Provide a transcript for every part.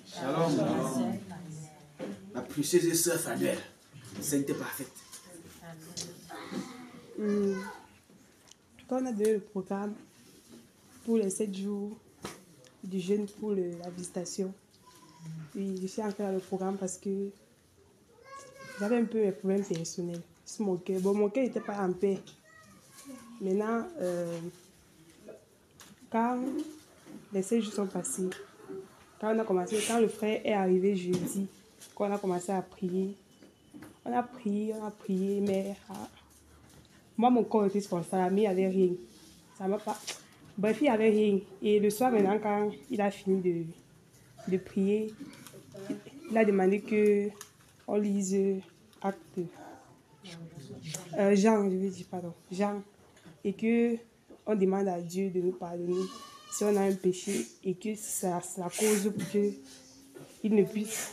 Shalom. La précieuse sœur Fanuel, sainteté parfaite. Quand on a donné le programme pour les 7 jours du jeûne pour la visitation, oui, je suis entrée dans le programme parce que j'avais un peu mes problèmes personnels sur mon cœur. Bon, mon cœur n'était pas en paix. Maintenant, quand les 7 jours sont passés, quand le frère est arrivé jeudi, quand on a commencé à prier, on a prié, mais moi, mon corps était constant, mais il n'y avait rien. Ça m'a pas... Bref, il n'y avait rien. Et le soir, maintenant, quand il a fini de prier, il a demandé qu'on lise acte. Jean, je veux dire, pardon. Jean. Et qu'on demande à Dieu de nous pardonner si on a un péché et que c'est la cause pour qu'il ne puisse...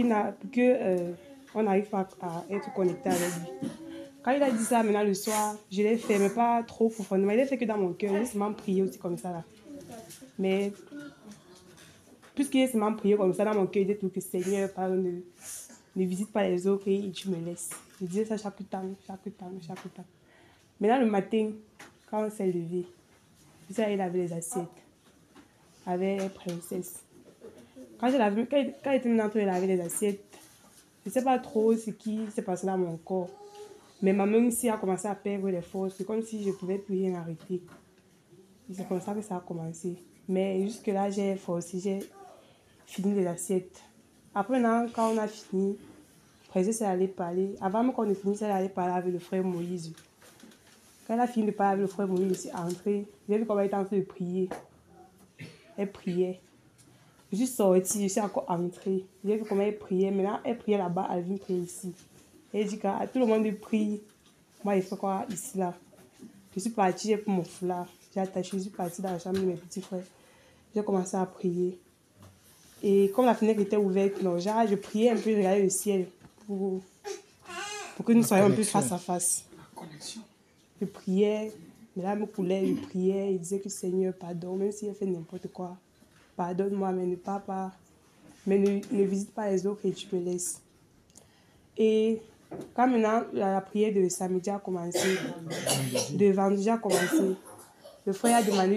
on n'arrive pas à être connecté avec lui. Quand il a dit ça, maintenant le soir, je l'ai fait, mais pas trop profondément. Il a fait que dans mon cœur, j'ai seulement prié aussi comme ça là. Mais puisqu'il a seulement prié comme ça dans mon cœur, il dit tout que Seigneur, pardon, ne visite pas les autres et tu me laisses. Je disais ça chaque temps. Maintenant le matin, quand on s'est levé, je suis allée laver les assiettes avec Princesse. Quand il était en train de laver les assiettes, je ne sais pas trop ce qui s'est passé dans mon corps. Mais ma main ici a commencé à perdre les forces. C'est comme si je ne pouvais plus rien arrêter. C'est comme ça que ça a commencé. Mais jusque-là, j'ai forcé, j'ai fini les assiettes. Après, quand on a fini, Princesse est allée parler. Avant même qu'on ait fini, elle est allée parler avec le frère Moïse. Quand elle a fini de parler avec le frère Moïse, je suis entrée. J'ai vu comment elle était en train de prier. Elle priait. Je suis sortie, je suis encore entrée. J'ai vu comment elle priait. Maintenant, elle priait là-bas, elle vient prier ici. Elle dit qu'à tout le monde prie. Moi, il faut quoi ici, là. Je suis partie, j'ai pris mon foulard. J'ai attaché, je suis partie dans la chambre de mes petits frères. J'ai commencé à prier. Et comme la fenêtre était ouverte, non, je priais un peu, je regardais le ciel pour que nous soyons un peu face à face. Je priais, mes larmes coulaient, je priais, je disais que Seigneur, pardon, même si elle fait n'importe quoi. Pardonne-moi, mais ne pars pas. Mais ne visite pas les autres et tu me laisses. Et quand maintenant la prière de samedi a commencé, de vendredi a commencé, le frère a demandé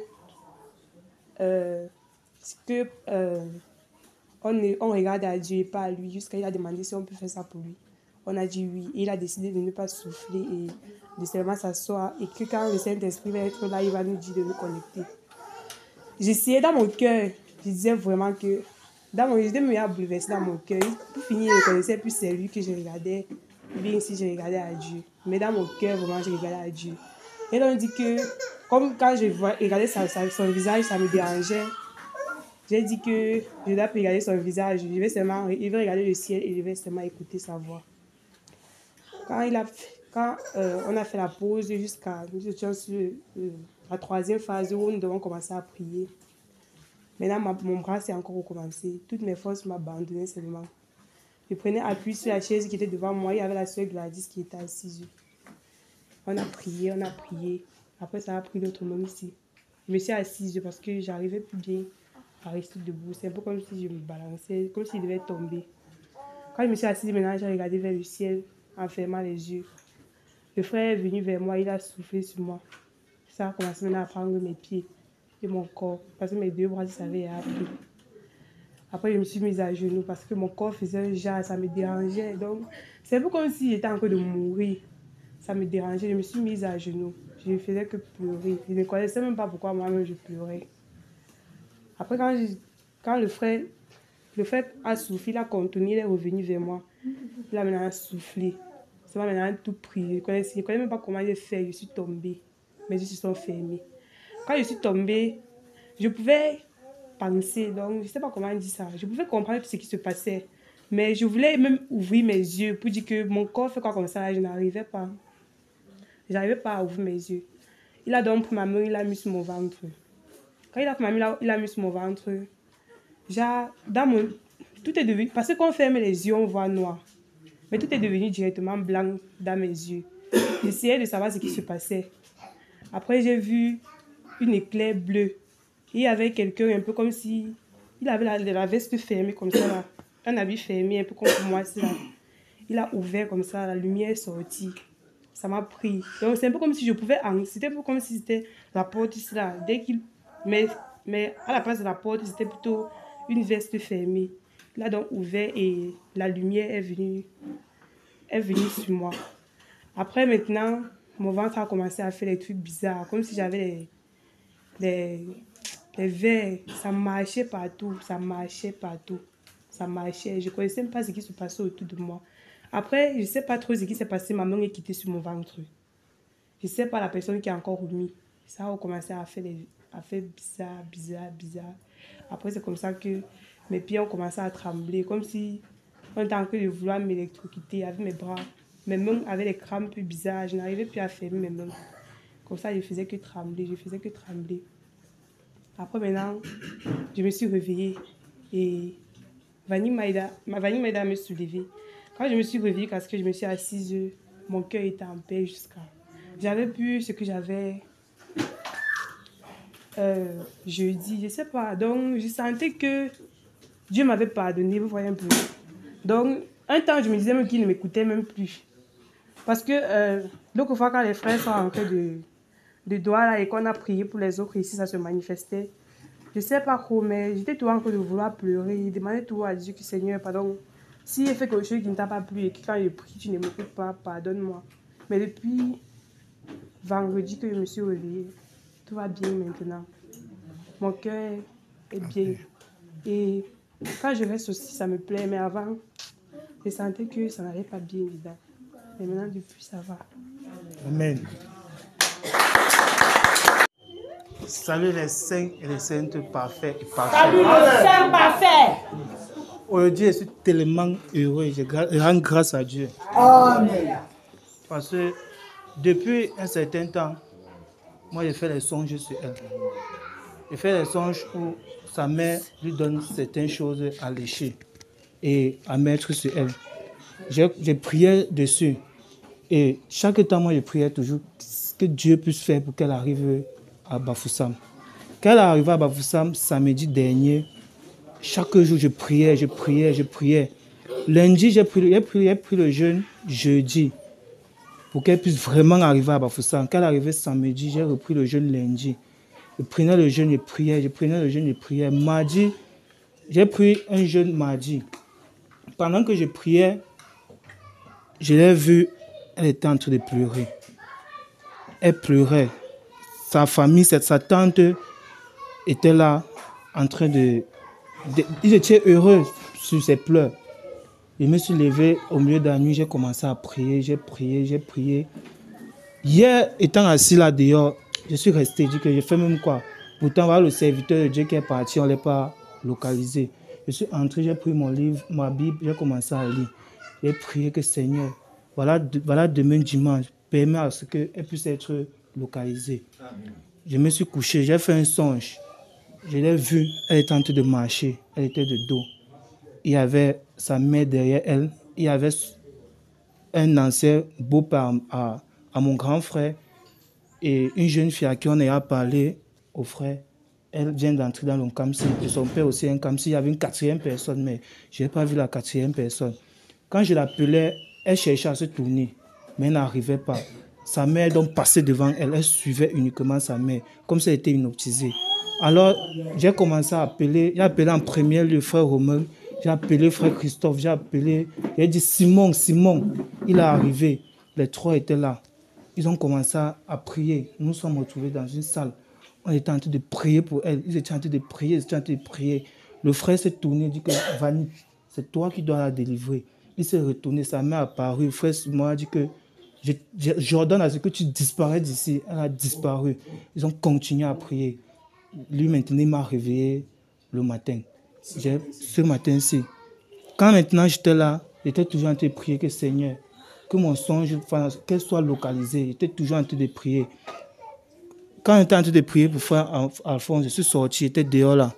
on regarde à Dieu et pas à lui, jusqu'à il a demandé si on peut faire ça pour lui. On a dit oui. Et il a décidé de ne pas souffler et de seulement s'asseoir. Et que quand le Saint-Esprit va être là, il va nous dire de nous connecter. J'essayais dans mon cœur, je disais vraiment que j'étais me bouleversée dans mon cœur. Pour finir, je ne connaissais plus c'est lui que je regardais, ou bien si je regardais à Dieu. Mais dans mon cœur, vraiment, je regardais à Dieu. Et là, on dit que, comme quand je regardais son visage, ça me dérangeait. J'ai dit que je ne dois pas regarder son visage, il va regarder le ciel et je vais seulement écouter sa voix. Quand on a fait la pause jusqu'à nous étions sur la 3e phase où nous devons commencer à prier. Maintenant, mon bras s'est encore recommencé. Toutes mes forces m'abandonnaient seulement. Je prenais appui sur la chaise qui était devant moi. Il y avait la soeur Gladys qui était assise. On a prié. Après, ça a pris l'autre monde ici. Je me suis assise parce que j'arrivais plus bien à rester debout. C'est un peu comme si je me balançais, comme si je devais tomber. Quand je me suis assise, maintenant, j'ai regardé vers le ciel en fermant les yeux. Le frère est venu vers moi, il a soufflé sur moi. Ça a commencé maintenant à prendre mes pieds et mon corps, parce que mes 2 bras, ça avait appris. Après, je me suis mise à genoux parce que mon corps faisait un jas, ça me dérangeait. Donc, c'est un peu comme si j'étais en train de mourir. Ça me dérangeait, je me suis mise à genoux. Je ne faisais que pleurer. Je ne connaissais même pas pourquoi moi-même je pleurais. Après, quand le frère a soufflé, il a continué, il est revenu vers moi. Il a maintenant soufflé. Ça m'a maintenant tout pris. Je ne connais même pas comment j'ai fait. Je suis tombée. Mes yeux se sont fermés. Quand je suis tombée, je pouvais penser. Donc, je ne sais pas comment on dit ça. Je pouvais comprendre ce qui se passait. Mais je voulais même ouvrir mes yeux pour dire que mon corps fait quoi comme ça. Je n'arrivais pas. Je n'arrivais pas à ouvrir mes yeux. Il a donc pris ma main, il l'a mis sur mon ventre. Quand il a pris ma main, il l'a mis sur mon ventre. Tout est devenu... Parce que quand on ferme les yeux, on voit noir. Mais tout est devenu directement blanc dans mes yeux. J'essayais de savoir ce qui se passait. Après, j'ai vu une éclair bleu. Il y avait quelqu'un un peu comme si Il avait la veste fermée comme ça, là. Un habit fermé, un peu comme pour moi, là. Il a ouvert comme ça, la lumière est sortie. Ça m'a pris. Donc, c'est un peu comme si je pouvais... C'était un peu comme si c'était la porte ici, là. Dès qu'il... Mais à la place de la porte, c'était plutôt une veste fermée. Il a donc ouvert et la lumière est venue sur moi. Après, maintenant, mon ventre a commencé à faire des trucs bizarres. Comme si j'avais des vers. Ça marchait partout. Ça marchait partout. Ça marchait. Je ne connaissais même pas ce qui se passait autour de moi. Après, je ne sais pas trop ce qui s'est passé. Ma main est quittée sur mon ventre. Je ne sais pas la personne qui a encore remis. Ça a commencé à faire bizarre. Après, c'est comme ça que mes pieds ont commencé à trembler. Comme si on était en train de vouloir m'électrocuter avec mes bras. Mes mains avaient des crampes bizarres. Je n'arrivais plus à fermer mes mains. Comme ça, je faisais que trembler. Après, maintenant, je me suis réveillée. Et Vanny Maïda me soulevée. Quand je me suis réveillée, parce que je me suis assise, mon cœur était en paix jusqu'à... J'avais pu ce que j'avais jeudi, je ne sais pas. Donc, je sentais que Dieu m'avait pardonné, vous voyez un peu. Donc, un temps, je me disais même qu'il ne m'écoutait même plus. Parce que l'autre fois, quand les frères sont rentrés de doigts là, et qu'on a prié pour les autres, ici, ça se manifestait. Je ne sais pas trop, mais j'étais toujours en train de vouloir pleurer. Je demandais toujours à Dieu que Seigneur, pardon, s'il fait quelque chose qui ne t'a pas plu et que quand je prie, tu ne m'écoutes pas, pardonne-moi. Mais depuis vendredi que je me suis réveillée, tout va bien maintenant. Mon cœur est bien. Et quand je reste aussi, ça me plaît. Mais avant, je sentais que ça n'allait pas bien dedans. Mais maintenant, depuis, ça va. Amen. Salut les saints et les saintes parfaits et parfaits. Salut les saints parfaits. Aujourd'hui, je suis tellement heureux. Je rends grâce à Dieu. Amen. Parce que depuis un certain temps, moi, je fais les songes sur elle. Je fais les songes où sa mère lui donne certaines choses à lécher et à mettre sur elle. Je priais dessus. Et chaque temps, moi, je priais toujours que Dieu puisse faire pour qu'elle arrive à Bafoussam. Quand elle est arrivée à Bafoussam, samedi dernier, chaque jour, je priais. Lundi, j'ai pris le jeûne jeudi pour qu'elle puisse vraiment arriver à Bafoussam. Quand elle est arrivée samedi, j'ai repris le jeûne lundi. Je prenais le jeûne, je priais. Mardi, j'ai pris un jeûne mardi. Pendant que je priais, je l'ai vue, elle était en train de pleurer. Elle pleurait. Sa famille, sa tante était là, en train de... Ils étaient heureux sur ses pleurs. Je me suis levé au milieu de la nuit, j'ai commencé à prier, j'ai prié. Hier, étant assis là dehors, je suis resté, je dis que je fais même quoi. Pourtant, voilà, le serviteur de Dieu qui est parti, on ne l'a pas localisé. Je suis entré, j'ai pris mon livre, ma Bible, j'ai commencé à lire. J'ai prié que Seigneur, voilà demain dimanche, permet à ce qu'elle puisse être localisée. Amen. Je me suis couché, j'ai fait un songe. Je l'ai vue, elle était en train de marcher, elle était de dos. Il y avait sa mère derrière elle, il y avait un ancien beau-père à mon grand frère et une jeune fille à qui on a parlé au frère. Elle vient d'entrer dans le Kamsi et son père aussi un Kamsi. Il y avait une quatrième personne, mais je n'ai pas vu la quatrième personne. Quand je l'appelais, elle cherchait à se tourner, mais elle n'arrivait pas. Sa mère donc passait devant elle, elle suivait uniquement sa mère, comme si elle était hypnotisée. Alors, j'ai commencé à appeler, j'ai appelé en premier le frère Romain, j'ai appelé frère Christophe, j'ai dit Simon, il est arrivé. Les trois étaient là. Ils ont commencé à prier. Nous nous sommes retrouvés dans une salle. On était en train de prier pour elle. Ils étaient en train de prier, Le frère s'est tourné, il dit que Vanny, c'est toi qui dois la délivrer. Il s'est retourné, sa mère a apparu. Le frère Simon a dit que j'ordonne à ce que tu disparais d'ici. Elle a disparu. Ils ont continué à prier. Lui, maintenant, il m'a réveillé le matin. Ce matin-ci. Quand maintenant j'étais là, j'étais toujours en train de prier que Seigneur, que mon songe, qu'elle soit localisée. J'étais toujours en train de prier. Quand j'étais en train de prier pour frère Alphonse, je suis sorti, j'étais dehors là.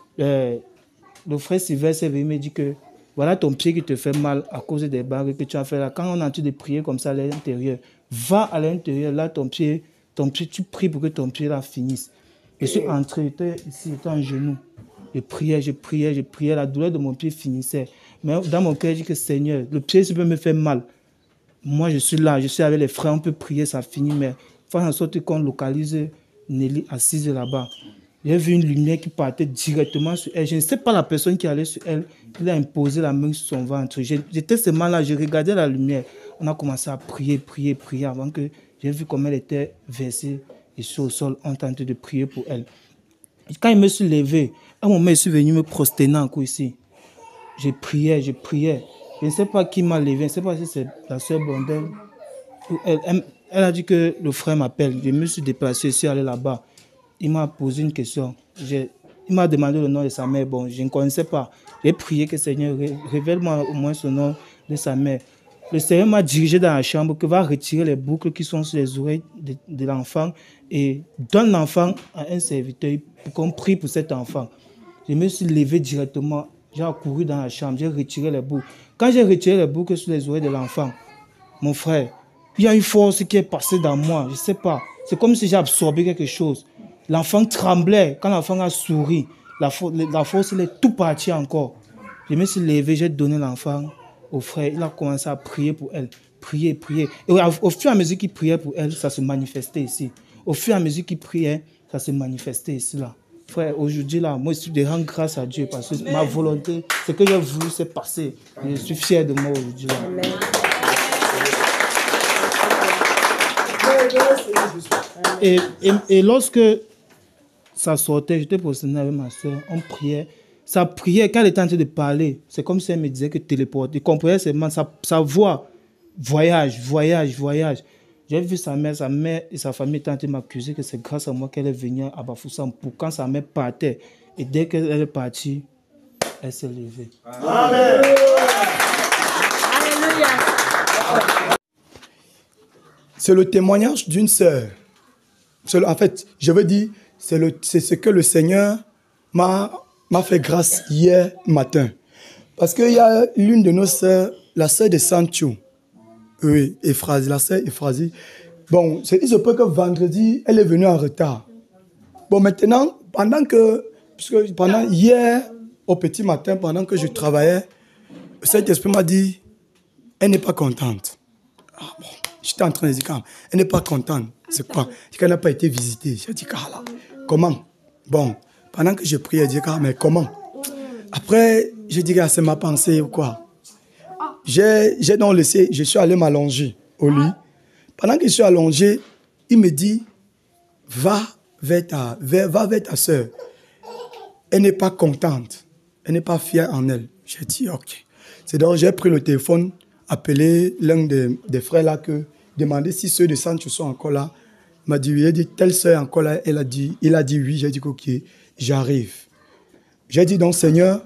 Le frère Sylvestre est venu me dire que voilà ton pied qui te fait mal à cause des bagues que tu as fait là. Quand on est en train de prier comme ça à l'intérieur, va à l'intérieur, là ton pied, tu pries pour que ton pied là finisse. Je suis entré, j'étais ici, j'étais en genoux. Je priais, la douleur de mon pied finissait. Mais dans mon cœur, je dis que Seigneur, le pied, ça peut me faire mal. Moi, je suis là, je suis avec les frères, on peut prier, ça finit, mais faire en sorte qu'on localise Nelly assise là-bas. J'ai vu une lumière qui partait directement sur elle. Je ne sais pas la personne qui allait sur elle. Il a imposé la main sur son ventre. J'étais seulement là, je regardais la lumière. On a commencé à prier avant que j'ai vu comment elle était versée ici au sol. On tentait de prier pour elle. Quand je me suis levé, à un moment, je suis venu me prosterner encore ici. Je priais. Je ne sais pas qui m'a levé. Je ne sais pas si c'est la sœur Blondel. Elle a dit que le frère m'appelle. Je me suis déplacé, je suis allé là-bas. Il m'a posé une question. Il m'a demandé le nom de sa mère. Bon, je ne connaissais pas. J'ai prié que Seigneur, révèle-moi au moins son nom de sa mère. Le Seigneur m'a dirigé dans la chambre, que va retirer les boucles qui sont sur les oreilles de l'enfant et donne l'enfant à un serviteur pour qu'on prie pour cet enfant. Je me suis levé directement. J'ai accouru dans la chambre, j'ai retiré les boucles. Quand j'ai retiré les boucles sur les oreilles de l'enfant, mon frère, il y a une force qui est passée dans moi. Je ne sais pas. C'est comme si j'ai absorbé quelque chose. L'enfant tremblait. Quand l'enfant a souri, la force, elle est tout partie encore. Je me suis levé, j'ai donné l'enfant au frère. Il a commencé à prier pour elle. Prier. Et au fur et à mesure qu'il priait pour elle, ça se manifestait ici. Au fur et à mesure qu'il priait, ça se manifestait ici, là. Frère, aujourd'hui, là, moi, je suis de rendre grâce à Dieu parce que ma volonté, ce que j'ai voulu, c'est passé. Je suis fier de moi aujourd'hui, là. Amen. Et lorsque ça sortait, j'étais prosterné avec ma soeur, on priait. Ça priait, quand elle était en train de parler, c'est comme si elle me disait que téléporte. Il comprenait seulement sa voix, voyage. J'ai vu sa mère et sa famille étaient en train de m'accuser que c'est grâce à moi qu'elle est venue à Bafoussam pour quand sa mère partait. Et dès qu'elle est partie, elle s'est levée. Amen. Alléluia. C'est le témoignage d'une sœur. En fait, je veux dire, c'est ce que le Seigneur m'a fait grâce hier matin. Parce qu'il y a l'une de nos sœurs, la sœur de Sancho. Oui, Ephrasie, la sœur Ephrasie. Bon, il se peut que vendredi, elle est venue en retard. Bon, maintenant, pendant hier, au petit matin, pendant que je travaillais, le Saint-Esprit m'a dit, elle n'est pas contente. Ah bon, j'étais en train de dire, elle n'est pas contente. C'est quoi? Elle n'a pas été visitée. J'ai dit, là, comment? Bon, pendant que je priais, j'ai dit, mais comment? Après, j'ai dit, c'est ma pensée ou quoi? J'ai donc laissé, je suis allé m'allonger au lit. Pendant que je suis allongé, il me dit, va vers ta soeur. Elle n'est pas contente. Elle n'est pas fière en elle. J'ai dit, ok. C'est donc j'ai pris le téléphone, appelé l'un des frères là, demandé si ceux de Sancho sont encore là. Il m'a dit, oui. Il a dit, telle soeur encore là. Il a dit oui. J'ai dit, ok, j'arrive. J'ai dit donc, Seigneur,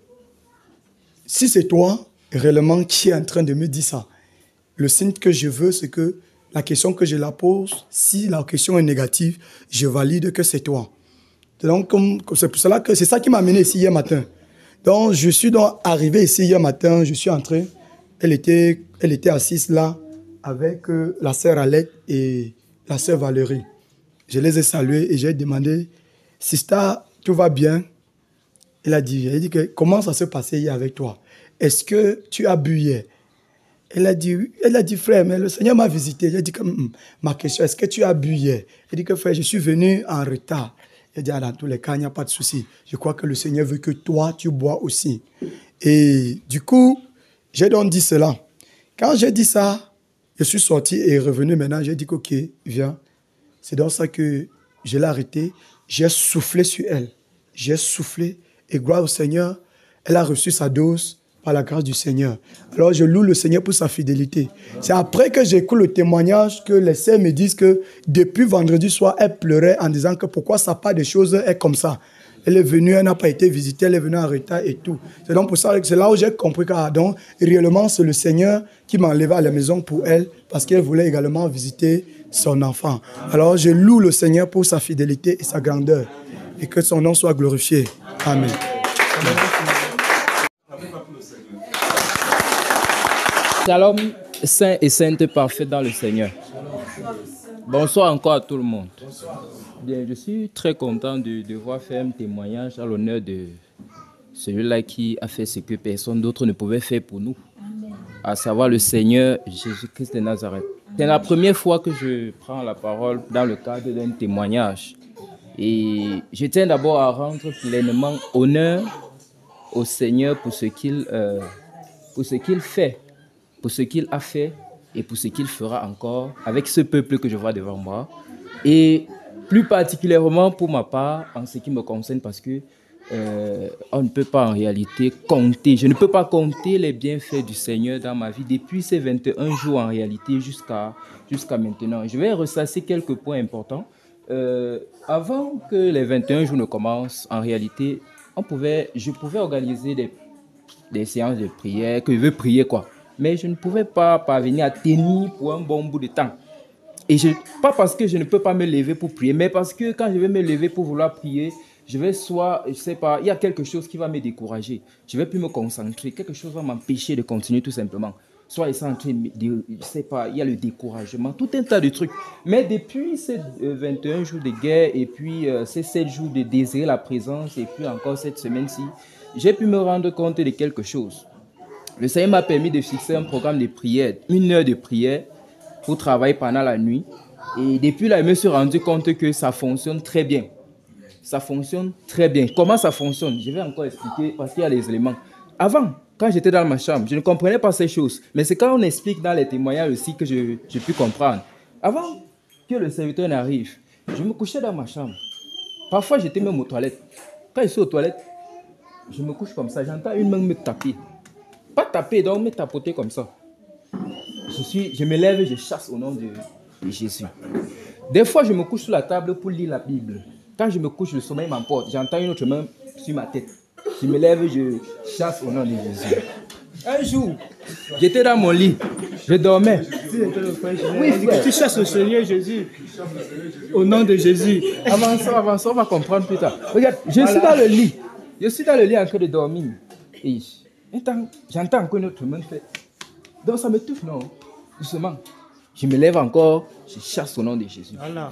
si c'est toi, réellement, qui est en train de me dire ça, le signe que je veux, c'est que la question que je la pose, si la question est négative, je valide que c'est toi. Donc, c'est pour cela que c'est ça qui m'a amené ici hier matin. Donc, je suis donc arrivé ici hier matin, je suis entré. Elle était assise là avec la sœur Alette et la sœur Valérie. Je les ai salués et j'ai demandé, Sista, tout va bien? Elle a dit comment ça s'est passé hier avec toi? Est-ce que tu as bu hier? Elle a dit, frère, mais le Seigneur m'a visité. J'ai dit, ma question, est-ce que tu as bu hier? Elle dit que frère, je suis venu en retard. J'ai dit, dans tous les cas, il n'y a pas de souci. Je crois que le Seigneur veut que toi, tu bois aussi. Et du coup, j'ai donc dit cela. Quand j'ai dit ça, je suis sorti et revenu maintenant. J'ai dit, ok, viens. C'est dans ça que je l'ai arrêté. J'ai soufflé sur elle. J'ai soufflé. Et gloire au Seigneur, elle a reçu sa dose par la grâce du Seigneur. Alors je loue le Seigneur pour sa fidélité. C'est après que j'écoute le témoignage que les sœurs me disent que depuis vendredi soir, elle pleurait en disant que pourquoi ça part des choses est comme ça. Elle est venue, elle n'a pas été visitée, elle est venue en retard et tout. C'est donc pour ça que c'est là où j'ai compris que réellement c'est le Seigneur qui m'a enlevé à la maison pour elle parce qu'elle voulait également visiter son enfant. Alors je loue le Seigneur pour sa fidélité et sa grandeur et que son nom soit glorifié. Amen. Shalom, saint et sainte parfait dans le Seigneur. Bonsoir encore à tout le monde. Bien, je suis très content de devoir faire un témoignage à l'honneur de celui-là qui a fait ce que personne d'autre ne pouvait faire pour nous, à savoir le Seigneur Jésus-Christ de Nazareth. C'est la première fois que je prends la parole dans le cadre d'un témoignage. Et je tiens d'abord à rendre pleinement honneur au Seigneur pour ce qu'il fait, pour ce qu'il a fait et pour ce qu'il fera encore avec ce peuple que je vois devant moi. Et plus particulièrement pour ma part, en ce qui me concerne, parce que on ne peut pas en réalité compter. Je ne peux pas compter les bienfaits du Seigneur dans ma vie depuis ces 21 jours en réalité jusqu'à maintenant. Je vais ressasser quelques points importants. Avant que les 21 jours ne commencent, en réalité, je pouvais organiser des séances de prière, que je veux prier quoi. Mais je ne pouvais pas parvenir à tenir pour un bon bout de temps. Et pas parce que je ne peux pas me lever pour prier, mais parce que quand je vais me lever pour vouloir prier, je sais pas, il y a quelque chose qui va me décourager. Je ne vais plus me concentrer. Quelque chose va m'empêcher de continuer tout simplement. Soit ils sont en train de, je sais pas, il y a le découragement, tout un tas de trucs. Mais depuis ces 21 jours de guerre et puis ces 7 jours de désirer la présence et puis encore cette semaine-ci, j'ai pu me rendre compte de quelque chose. Le Seigneur m'a permis de fixer un programme de prière, 1 heure de prière pour travailler pendant la nuit. Et depuis là, je me suis rendu compte que ça fonctionne très bien. Ça fonctionne très bien. Comment ça fonctionne? Je vais encore expliquer parce qu'il y a les éléments. Avant, quand j'étais dans ma chambre, je ne comprenais pas ces choses. Mais c'est quand on explique dans les témoignages aussi que j'ai pu comprendre. Avant que le serviteur n'arrive, je me couchais dans ma chambre. Parfois, j'étais même aux toilettes. Quand je suis aux toilettes, je me couche comme ça. J'entends une main me taper. Pas taper, donc me tapoter comme ça. Je me lève et je chasse au nom de Jésus. Des fois, je me couche sur la table pour lire la Bible. Quand je me couche, le sommeil m'emporte. J'entends une autre main sur ma tête. Je me lève et je chasse au nom de Jésus. Un jour, j'étais dans mon lit. Je dormais. Oui, frère. Tu chasses au Seigneur Jésus. Au nom de Jésus. Avançons, on va comprendre plus tard. Regarde, je suis dans le lit. Je suis dans le lit en train de dormir. Et j'entends encore une autre main faire. Donc ça me touche, non? Doucement. Je me lève encore, je chasse au nom de Jésus. Voilà.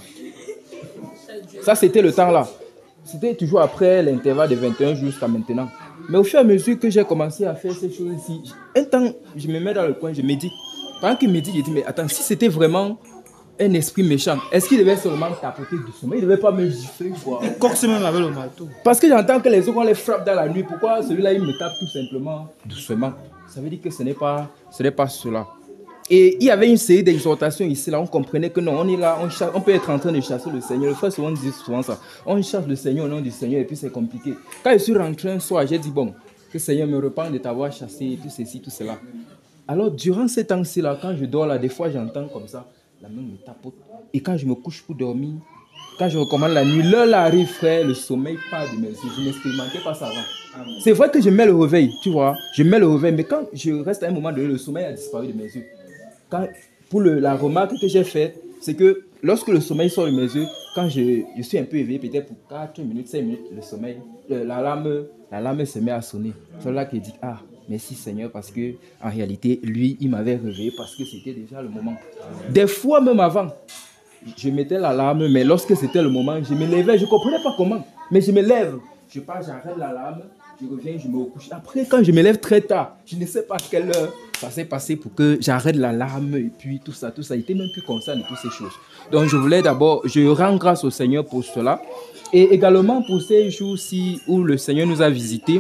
Ça, c'était le temps là. C'était toujours après l'intervalle de 21 jours jusqu'à maintenant. Mais au fur et à mesure que j'ai commencé à faire ces choses-ci, un temps, je me mets dans le coin, je médite. Pendant qu'il médite, je dis, mais attends, si c'était vraiment un esprit méchant, est-ce qu'il devait seulement tapoter doucement? Il ne devait pas me gifler, quoi. Corse même avec le marteau. Parce que j'entends que les autres, on les frappe dans la nuit. Pourquoi celui-là, il me tape tout simplement doucement? Ça veut dire que ce n'est pas cela. Et il y avait une série d'exhortations ici, là, on comprenait que non, on est là, on peut être en train de chasser le Seigneur. Le frère souvent dit souvent ça. On chasse le Seigneur au nom du Seigneur et puis c'est compliqué. Quand je suis rentré un soir, j'ai dit bon, que le Seigneur me repent de t'avoir chassé, tout ceci, tout cela. Alors durant ces temps-ci, là, quand je dors là, des fois j'entends comme ça, la main me tapote. Et quand je me couche pour dormir, quand je recommande la nuit, l'heure arrive, frère, le sommeil part de mes yeux. Je n'expérimentais pas ça avant. C'est vrai que je mets le réveil, tu vois, je mets le réveil, mais quand je reste à un moment donné, le sommeil a disparu de mes yeux. Pour la remarque que j'ai faite, c'est que lorsque le sommeil sort de mes yeux, quand je suis un peu éveillé, peut-être pour 4 minutes, 5 minutes, le sommeil, l'alarme se met à sonner. C'est là qu'il dit, ah, merci Seigneur, parce que en réalité, lui, il m'avait réveillé parce que c'était déjà le moment. Des fois, même avant, je mettais l'alarme, mais lorsque c'était le moment, je me levais, je ne comprenais pas comment, mais je me lève, je pars, j'arrête l'alarme, je reviens, je me recouche. Après, quand je me lève très tard, je ne sais pas à quelle heure ça s'est passé pour que j'arrête l'alarme et puis tout ça. Il était même plus conscient de toutes ces choses. Donc, je voulais d'abord, je rends grâce au Seigneur pour cela. Et également pour ces jours-ci où le Seigneur nous a visités,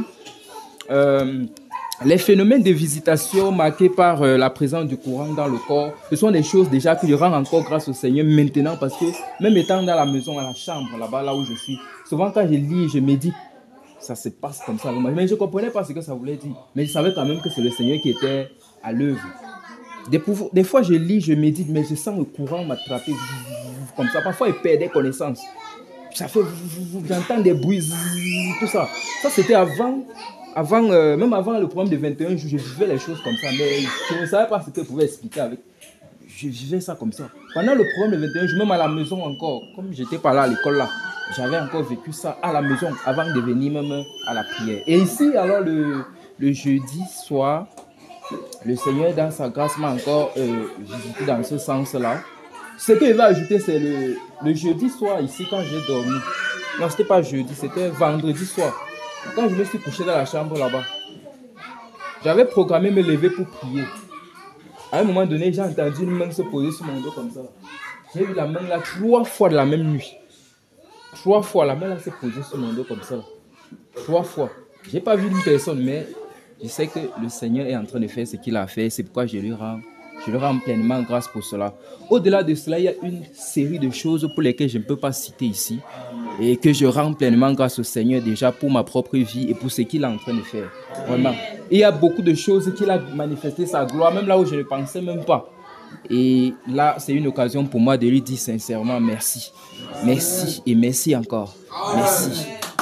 les phénomènes de visitation marqués par la présence du courant dans le corps, ce sont des choses déjà que je rends encore grâce au Seigneur maintenant parce que même étant dans la maison, à la chambre, là-bas, là où je suis, souvent quand je lis, je médite. Ça se passe comme ça. Mais je ne comprenais pas ce que ça voulait dire. Mais je savais quand même que c'est le Seigneur qui était à l'œuvre. Des fois, je lis, je médite, mais je sens le courant m'attraper comme ça. Parfois, il perdait connaissance. Ça fait... J'entends des bruits, tout ça. Ça, c'était avant même avant le programme de 21 jours, je vivais les choses comme ça. Mais je ne savais pas ce que je pouvais expliquer avec. Je vivais ça comme ça. Pendant le programme de 21 jours, même à la maison encore, comme j'étais pas là à l'école là, j'avais encore vécu ça à la maison avant de venir même à la prière. Et ici, alors le jeudi soir, le Seigneur dans sa grâce m'a encore visité dans ce sens-là. Ce que je vais ajouter, c'est le jeudi soir, ici, quand j'ai dormi. Non, c'était pas jeudi, c'était vendredi soir. Quand je me suis couché dans la chambre là-bas, j'avais programmé me lever pour prier. À un moment donné, j'ai entendu une main se poser sur mon dos comme ça. J'ai vu la main là 3 fois de la même nuit. 3 fois, la main là s'est posée sur mon dos comme ça. 3 fois. Je n'ai pas vu une personne, mais je sais que le Seigneur est en train de faire ce qu'il a fait. C'est pourquoi je lui rends pleinement grâce pour cela. Au-delà de cela, il y a une série de choses pour lesquelles je ne peux pas citer ici. Et que je rends pleinement grâce au Seigneur déjà pour ma propre vie et pour ce qu'il est en train de faire. Vraiment. Et il y a beaucoup de choses qu'il a manifesté sa gloire, même là où je ne pensais même pas. Et là, c'est une occasion pour moi de lui dire sincèrement merci. Merci et merci encore. Merci.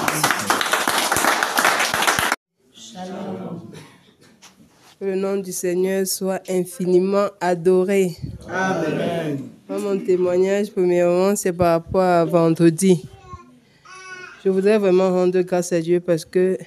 Que le nom du Seigneur soit infiniment adoré. Amen. Moi, mon témoignage, premièrement, c'est par rapport à vendredi. Je voudrais vraiment rendre grâce à Dieu parce que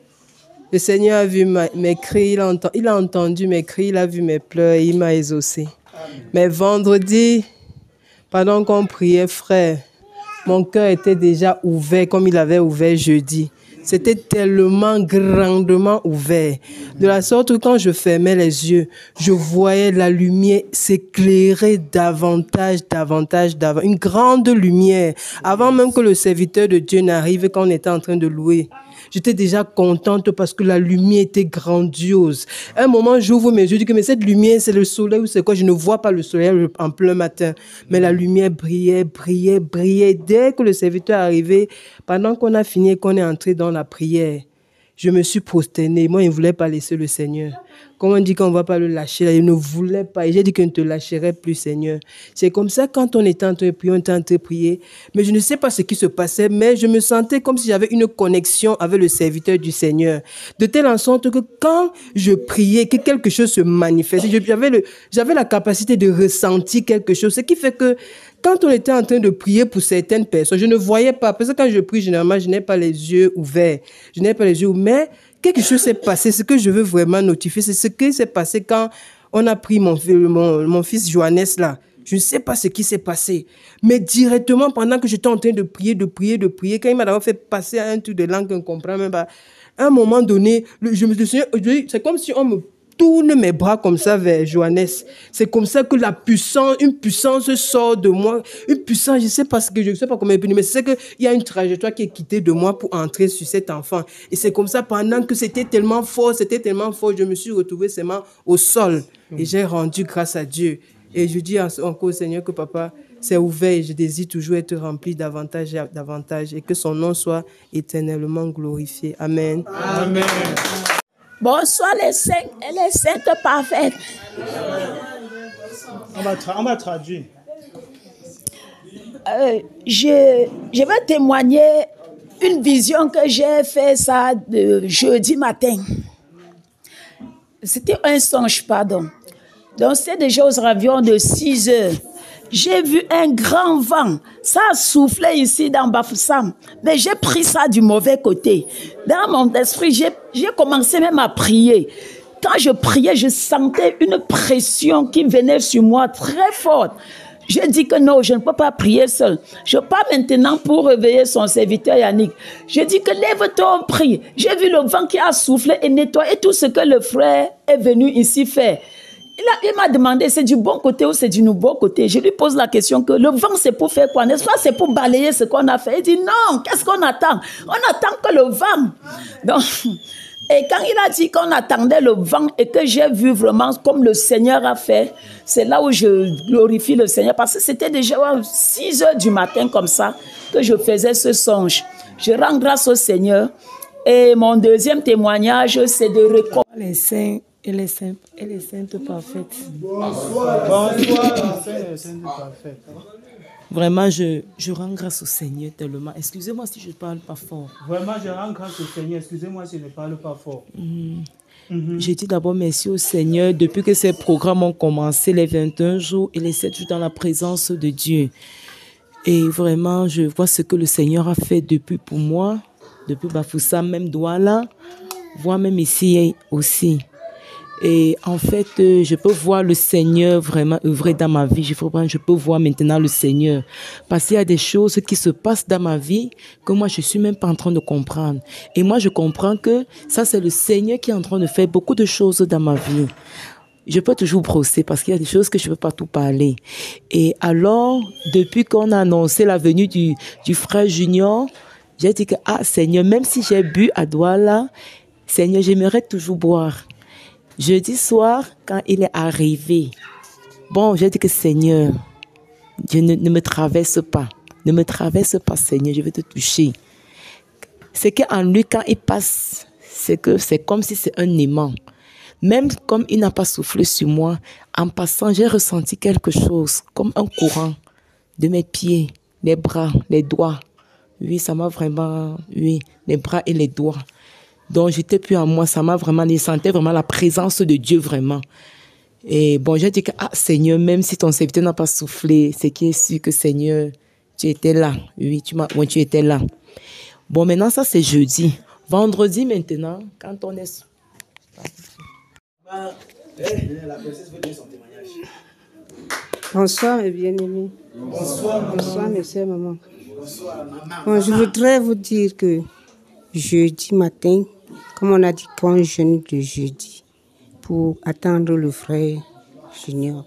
le Seigneur a vu mes cris, il a entendu mes cris, il a vu mes pleurs et il m'a exaucé. Mais vendredi, pendant qu'on priait, frère, mon cœur était déjà ouvert comme il avait ouvert jeudi. C'était tellement grandement ouvert. De la sorte que quand je fermais les yeux, je voyais la lumière s'éclairer davantage. Une grande lumière. Avant même que le serviteur de Dieu n'arrive, quand on était en train de louer, j'étais déjà contente parce que la lumière était grandiose. À un moment, j'ouvre mes yeux, je dis que mais cette lumière, c'est le soleil ou c'est quoi? Je ne vois pas le soleil en plein matin. Mais la lumière brillait. Dès que le serviteur est arrivé, pendant qu'on a fini et qu'on est entré dans la prière, je me suis prosternée. Moi, je ne voulais pas laisser le Seigneur. Comme on dit qu'on ne va pas le lâcher, là, je ne voulais pas. Et j'ai dit que je ne te lâcherai plus, Seigneur. C'est comme ça, quand on était en train de prier, on était en train de prier. Mais je ne sais pas ce qui se passait, mais je me sentais comme si j'avais une connexion avec le serviteur du Seigneur. De telle sorte que quand je priais, que quelque chose se manifestait, j'avais la capacité de ressentir quelque chose. Ce qui fait que quand on était en train de prier pour certaines personnes, je ne voyais pas. Parce que quand je prie, généralement, je n'ai pas les yeux ouverts. Mais quelque chose s'est passé. Ce que je veux vraiment notifier, c'est ce qui s'est passé quand on a pris mon fils Johannes là. Je ne sais pas ce qui s'est passé. Mais directement, pendant que j'étais en train de prier, quand il m'a d'abord fait passer à un truc de langue qu'on ne comprend même pas, à un moment donné, c'est comme si on me tourne mes bras comme ça vers Johannes. C'est comme ça que une puissance sort de moi. Une puissance, je ne sais pas comment elle peut dire, mais c'est qu'il y a une trajectoire qui est quittée de moi pour entrer sur cet enfant. Et c'est comme ça, pendant que c'était tellement fort, je me suis retrouvée seulement au sol. Et j'ai rendu grâce à Dieu. Et je dis encore au Seigneur que papa, c'est ouvert et je désire toujours être rempli davantage et que son nom soit éternellement glorifié. Amen. Amen. Bonsoir les saints et les saintes parfaites. On va traduire. Je vais témoigner une vision que j'ai fait ça de jeudi matin. C'était un songe, pardon. Donc c'est déjà aux environs de 6 heures. J'ai vu un grand vent. Ça a soufflé ici dans Bafoussam. Mais j'ai pris ça du mauvais côté. Dans mon esprit, j'ai commencé même à prier. Quand je priais, je sentais une pression qui venait sur moi très forte. Je dis que non, je ne peux pas prier seul. Je pars maintenant pour réveiller son serviteur Yannick. Je dis que lève-toi, on prie. J'ai vu le vent qui a soufflé et nettoyé tout ce que le frère est venu ici faire. Il m'a demandé, c'est du bon côté ou c'est du nouveau côté? Je lui pose la question que le vent, c'est pour faire quoi? N'est-ce pas? C'est pour balayer ce qu'on a fait. Il dit non, qu'est-ce qu'on attend? On attend que le vent. Donc, et quand il a dit qu'on attendait le vent et que j'ai vu vraiment comme le Seigneur a fait, c'est là où je glorifie le Seigneur parce que c'était déjà 6 heures du matin comme ça que je faisais ce songe. Je rends grâce au Seigneur. Et mon deuxième témoignage, c'est de reconnaître les saints et les saintes parfaites. Bonsoir, les saintes parfaites. Vraiment, je rends grâce au Seigneur tellement. Excusez-moi si je ne parle pas fort. Vraiment, je rends grâce au Seigneur. Excusez-moi si je ne parle pas fort. Je dis d'abord merci au Seigneur. Depuis que ces programmes ont commencé, les 21 jours et les 7 jours dans la présence de Dieu. Et vraiment, je vois ce que le Seigneur a fait depuis pour moi, depuis Bafoussam, même Douala, voire même ici aussi. Et en fait, je peux voir le Seigneur vraiment œuvrer dans ma vie. Je peux voir maintenant le Seigneur. Parce qu'il y a des choses qui se passent dans ma vie que moi, je suis même pas en train de comprendre. Et moi, je comprends que ça, c'est le Seigneur qui est en train de faire beaucoup de choses dans ma vie. Je peux toujours brosser parce qu'il y a des choses que je ne peux pas tout parler. Et alors, depuis qu'on a annoncé la venue du frère Junior, j'ai dit que, Seigneur, même si j'ai bu à Douala, Seigneur, j'aimerais toujours boire. Jeudi soir, quand il est arrivé, bon, j'ai dit que Seigneur, Dieu ne me traverse pas. Ne me traverse pas, Seigneur, je vais te toucher. C'est qu'en lui, quand il passe, c'est comme si c'est un aimant. Même comme il n'a pas soufflé sur moi, en passant, j'ai ressenti quelque chose, comme un courant de mes pieds, les bras, les doigts. Oui, ça m'a vraiment, oui, les bras et les doigts. Donc, j'étais plus en moi, ça m'a vraiment, je sentais vraiment la présence de Dieu, vraiment. Et bon, j'ai dit que, Seigneur, même si ton serviteur n'a pas soufflé, c'est qui est sûr que, Seigneur, tu étais là. Oui, tu étais là. Bon, maintenant, ça, c'est jeudi. Vendredi, maintenant, quand on est... La princesse veut donner son témoignage. Bonsoir, mes bien-aimés. Bonsoir. Bonsoir, mes soeurs, maman. Bonsoir, maman. Bon, je voudrais vous dire que jeudi matin, comme on a dit qu'on jeûne le jeudi pour attendre le frère Junior.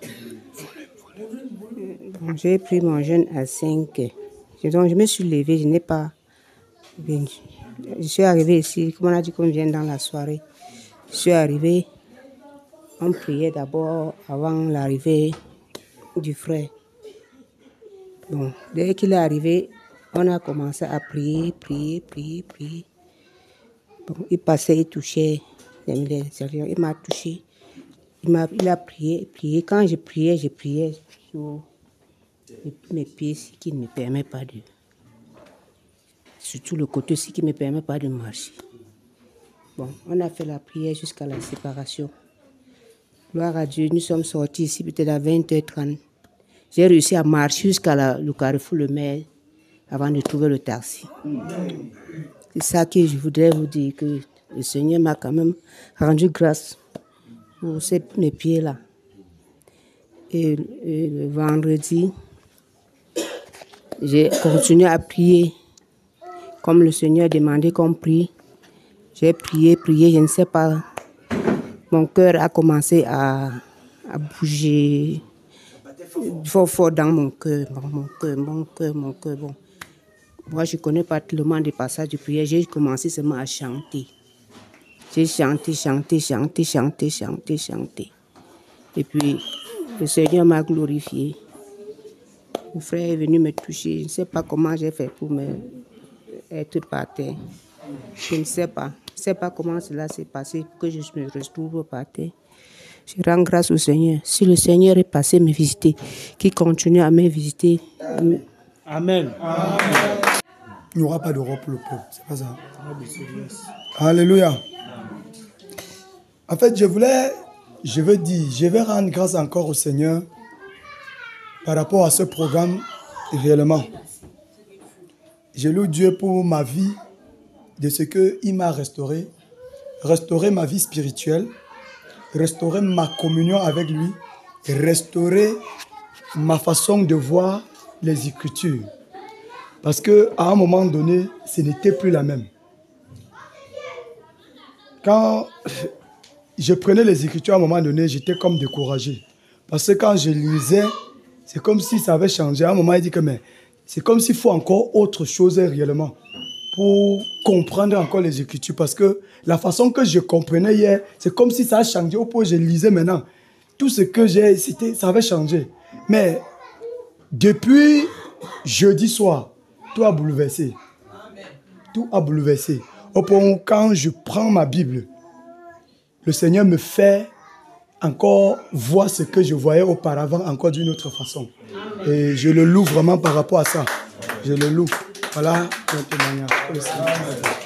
Bon, j'ai pris mon jeûne à 5 heures. Donc, je me suis levée, je n'ai pas venu. Je suis arrivée ici, comme on a dit qu'on vient dans la soirée. Je suis arrivée, on priait d'abord avant l'arrivée du frère. Bon, dès qu'il est arrivé, on a commencé à prier. Bon, il passait, il touchait les serveurs, il m'a touché. Il a prié. Quand je priais sur mes pieds, ce qui ne me permet pas de... Surtout le côté ci qui ne me permet pas de marcher. Bon, on a fait la prière jusqu'à la séparation. Gloire à Dieu, nous sommes sortis ici peut-être à 20h30. J'ai réussi à marcher jusqu'à le carrefour Le Maire avant de trouver le taxi. C'est ça que je voudrais vous dire, que le Seigneur m'a quand même rendu grâce pour mes pieds-là. Et le vendredi, j'ai continué à prier comme le Seigneur demandait qu'on prie. J'ai prié, je ne sais pas. Mon cœur a commencé à bouger fort dans mon cœur. Mon cœur. Bon. Moi, je ne connais pas tellement des passages de prière. J'ai commencé seulement à chanter. J'ai chanté. Et puis, le Seigneur m'a glorifié. Mon frère est venu me toucher. Je ne sais pas comment j'ai fait pour être par terre. Je ne sais pas. Je ne sais pas comment cela s'est passé pour que je me retrouve par terre. Je rends grâce au Seigneur. Si le Seigneur est passé me visiter, qu'il continue à me visiter. Amen. Il n'y aura pas d'Europe pour le peuple. C'est pas ça. Alléluia. En fait, je vais rendre grâce encore au Seigneur par rapport à ce programme réellement. Je loue Dieu pour ma vie, de ce qu'il m'a restauré ma vie spirituelle, restaurer ma communion avec lui, restaurer ma façon de voir les Écritures. Parce qu'à un moment donné, ce n'était plus la même. Quand je prenais les Écritures, à un moment donné, j'étais comme découragé. Parce que quand je lisais, c'est comme si ça avait changé. À un moment, il dit que c'est comme s'il faut encore autre chose réellement pour comprendre encore les Écritures. Parce que la façon que je comprenais hier, c'est comme si ça a changé. Au point où je lisais maintenant, tout ce que j'ai, ça avait changé. Mais depuis jeudi soir, tout a bouleversé. Tout a bouleversé. Au point où quand je prends ma Bible, le Seigneur me fait encore voir ce que je voyais auparavant, encore d'une autre façon. Et je le loue vraiment par rapport à ça. Je le loue. Voilà mon témoignage.